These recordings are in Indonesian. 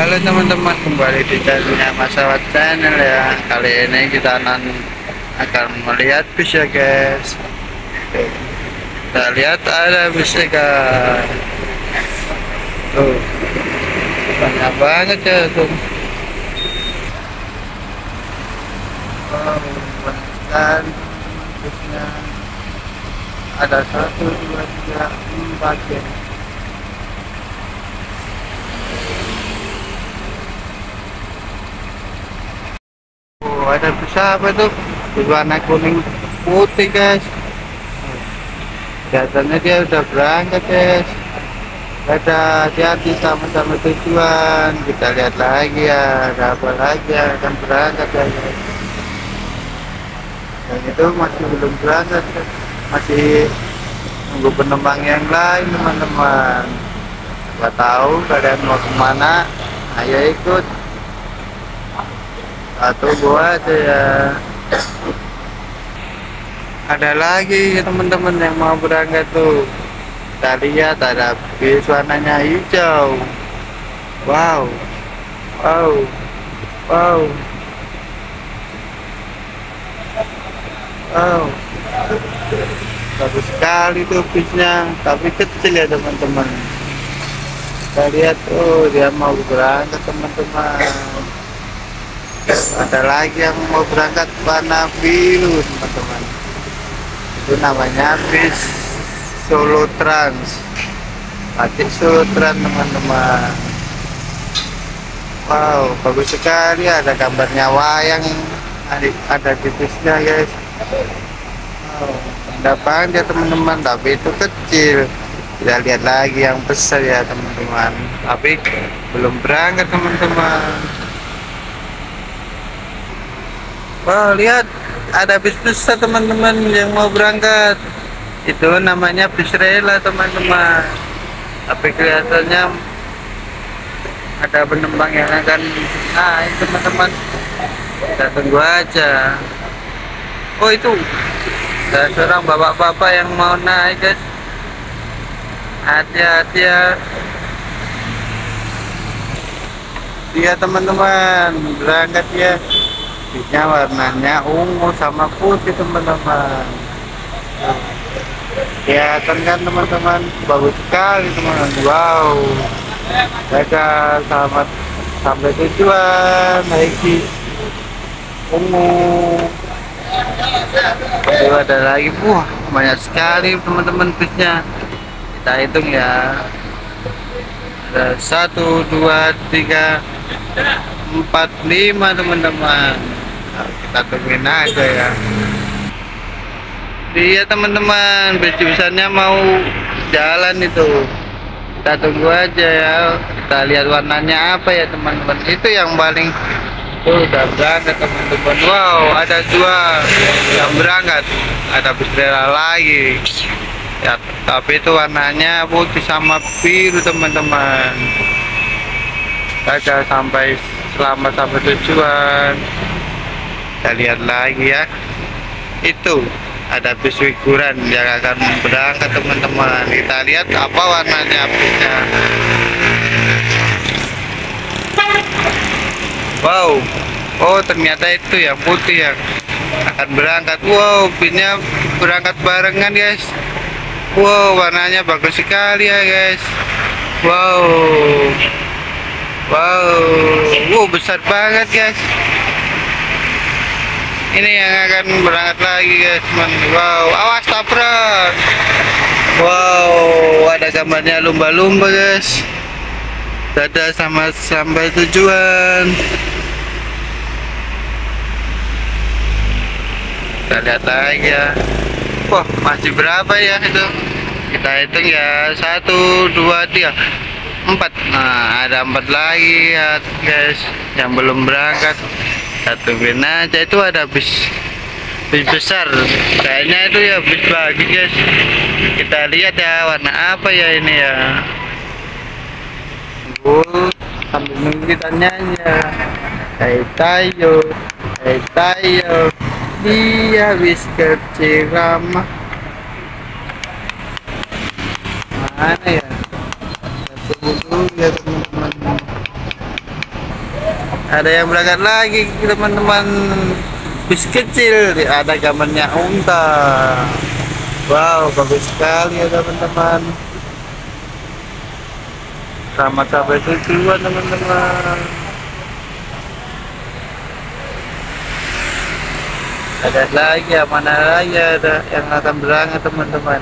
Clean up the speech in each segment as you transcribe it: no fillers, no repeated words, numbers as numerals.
Halo teman-teman, kembali di channelnya Mas Channel ya. Kali ini kita akan melihat bis ya guys. Kita lihat ada bisnya guys. Tuh, banyak banget ya tuh. Wow, banyak sekali bisnya. Ada 1, 2, 3, 4 ya. Oh, ada bus apa tuh? Berwarna kuning putih guys. Kelihatannya dia udah berangkat guys. Ada hati-hati sama-sama tujuan. Kita lihat lagi ya, ada apa lagi yang akan berangkat ya guys. Dan itu masih belum berangkat, masih nunggu penumpang yang lain teman-teman. Nggak tahu kalian mau kemana, ayo ikut. Tunggu aja ya. Ada lagi teman-teman yang mau berangkat tuh. Kita lihat ada bis warnanya hijau. Wow, wow, wow, wow. Bagus sekali tuh bisnya, tapi kecil ya teman-teman. Kita lihat tuh dia mau berangkat teman-teman. Ada lagi yang mau berangkat warna biru teman-teman. Itu namanya bis Solo Trans, batik Solo Trans teman-teman. Wow, bagus sekali, ada gambarnya wayang, ada di bisnya guys. Wow, indah banget ya teman-teman, tapi itu kecil. Kita lihat lagi yang besar ya teman-teman, tapi belum berangkat teman-teman. Wow, lihat ada bis besar teman-teman yang mau berangkat. Itu namanya bis rela teman-teman. Tapi kelihatannya ada penumpang yang akan naik teman-teman. Kita tunggu aja. Oh itu, ada seorang bapak-bapak yang mau naik guys. Hati-hati ya. Iya teman-teman, berangkat ya. Bisnya warnanya ungu sama putih teman-teman. Kelihatan kan teman-teman, bagus sekali teman-teman. Wow, dadah, selamat sampai tujuan. Naik bis ungu. Itu ada lagi, wah banyak sekali teman-teman bisnya. Kita hitung ya, ada 1, 2, 3, 4, 5 teman-teman. Nah, kita tungguin aja ya. Iya teman-teman, bis jurusannya mau jalan itu. Kita tunggu aja ya. Kita lihat warnanya apa ya teman-teman. Itu yang paling udah berangkat teman-teman. Wow, ada 2 yang berangkat. Ada bis rela lagi. Ya, tapi itu warnanya putih sama biru teman-teman. Kita selamat sampai tujuan. Kita lihat lagi ya. Itu ada bis figuran yang akan berangkat teman-teman. Kita lihat apa warnanya bisnya. Wow, oh ternyata itu yang putih yang akan berangkat. Wow, bisnya berangkat barengan guys. Wow, warnanya bagus sekali ya guys. Wow, wow, wow, besar banget guys. Ini yang akan berangkat lagi guys teman. Wow, awas tabrak. Wow, ada gambarnya lumba-lumba guys. Dadah sama sampai tujuan. Kita lihat lagi ya. Wah, masih berapa ya itu? Kita hitung ya, 1, 2, 3, 4. Nah, ada 4 lagi ya guys yang belum berangkat. Satu aja. Itu ada bis besar, kayaknya itu ya bis bagi guys. Kita lihat ya warna apa ya ini ya. Sambil nunggu kita nyanyi ya. Hai tayo, dia bis kerjirama. Mana ya? Tunggu dulu ya teman-teman. Ada yang berangkat lagi teman-teman, bis kecil, ada gambarnya unta. Wow, bagus sekali ya teman-teman. Selamat sampai tujuan teman-teman. Ada lagi ya, mana lagi ada yang akan berangkat teman-teman.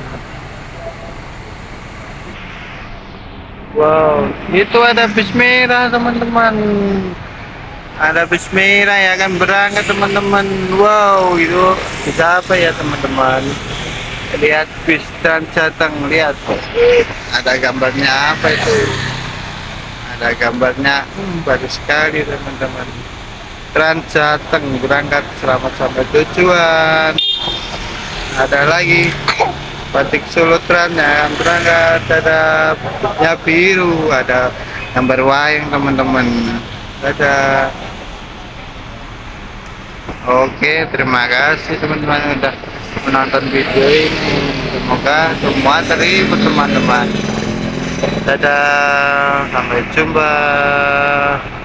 Wow, itu ada bis merah teman-teman. Ada bis merah yang akan berangkat teman-teman. Wow, itu bisa apa ya teman-teman? Lihat bis Trans Jateng, lihat. Ada gambarnya apa itu? Ada gambarnya, bagus sekali teman-teman. Trans Jateng berangkat, selamat sampai tujuan. Ada lagi batik Solo Trans yang berangkat, ada ya biru, ada gambar wayang teman-teman. Ada. Oke, terima kasih teman-teman udah menonton video ini. Semoga semua terhibur teman-teman. Dadah, sampai jumpa.